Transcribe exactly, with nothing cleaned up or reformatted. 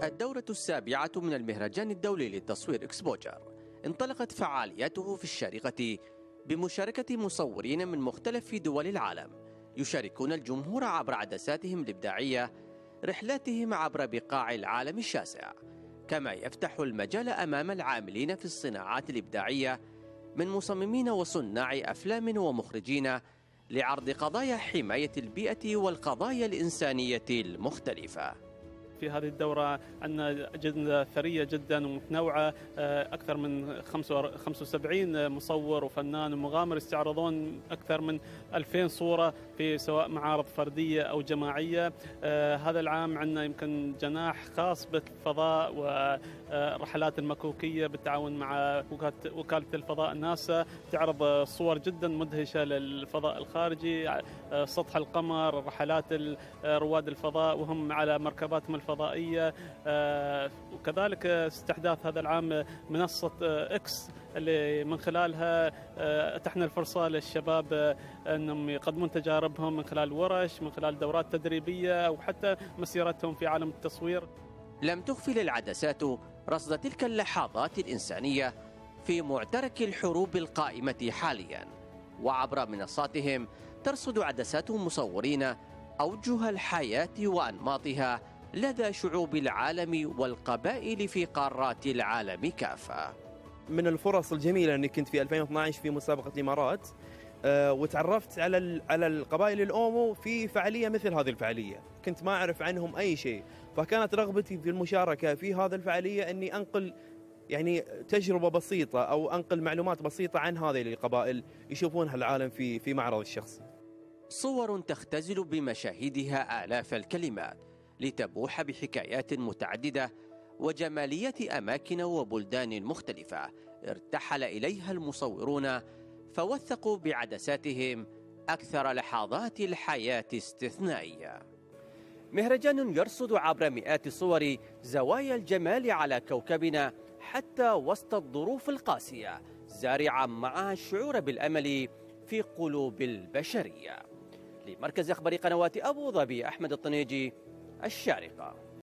الدورة السابعة من المهرجان الدولي للتصوير إكسبوجر انطلقت فعالياته في الشارقة بمشاركة مصورين من مختلف دول العالم يشاركون الجمهور عبر عدساتهم الإبداعية رحلاتهم عبر بقاع العالم الشاسع، كما يفتح المجال أمام العاملين في الصناعات الإبداعية من مصممين وصناع أفلام ومخرجين لعرض قضايا حماية البيئة والقضايا الإنسانية المختلفة. في هذه الدورة عندنا أجندة ثرية جدا ومتنوعة، أكثر من خمسة وسبعين مصور وفنان ومغامر يستعرضون أكثر من ألفين صورة في سواء معارض فردية أو جماعية. هذا العام عندنا يمكن جناح خاص بالفضاء والرحلات المكوكية بالتعاون مع وكالة الفضاء ناسا، تعرض صور جدا مدهشة للفضاء الخارجي، سطح القمر، رحلات رواد الفضاء وهم على مركباتهم الفضائية. وكذلك استحداث هذا العام منصة إكس اللي من خلالها أتحنا الفرصة للشباب أنهم يقدمون تجاربهم من خلال ورش، من خلال دورات تدريبية أو حتى مسيرتهم في عالم التصوير. لم تغفل العدسات رصد تلك اللحظات الإنسانية في معترك الحروب القائمة حاليا، وعبر منصاتهم ترصد عدسات مصورين أوجه الحياة وأنماطها لدى شعوب العالم والقبائل في قارات العالم كافة. من الفرص الجميلة أني كنت في ألفين واثني عشر في مسابقة الإمارات أه وتعرفت على على القبائل الأومو في فعالية مثل هذه الفعالية، كنت ما أعرف عنهم أي شيء، فكانت رغبتي في المشاركة في هذه الفعالية أني أنقل يعني تجربة بسيطة أو أنقل معلومات بسيطة عن هذه القبائل يشوفونها العالم في في معرض الشخصي. صور تختزل بمشاهدها آلاف الكلمات لتبوح بحكايات متعددة وجمالية أماكن وبلدان مختلفة ارتحل إليها المصورون فوثقوا بعدساتهم أكثر لحظات الحياة استثنائية. مهرجان يرصد عبر مئات الصور زوايا الجمال على كوكبنا حتى وسط الظروف القاسية، زارعا معها الشعور بالأمل في قلوب البشرية. لمركز أخبار قنوات أبو ظبي، أحمد الطنيجي، الشارقة.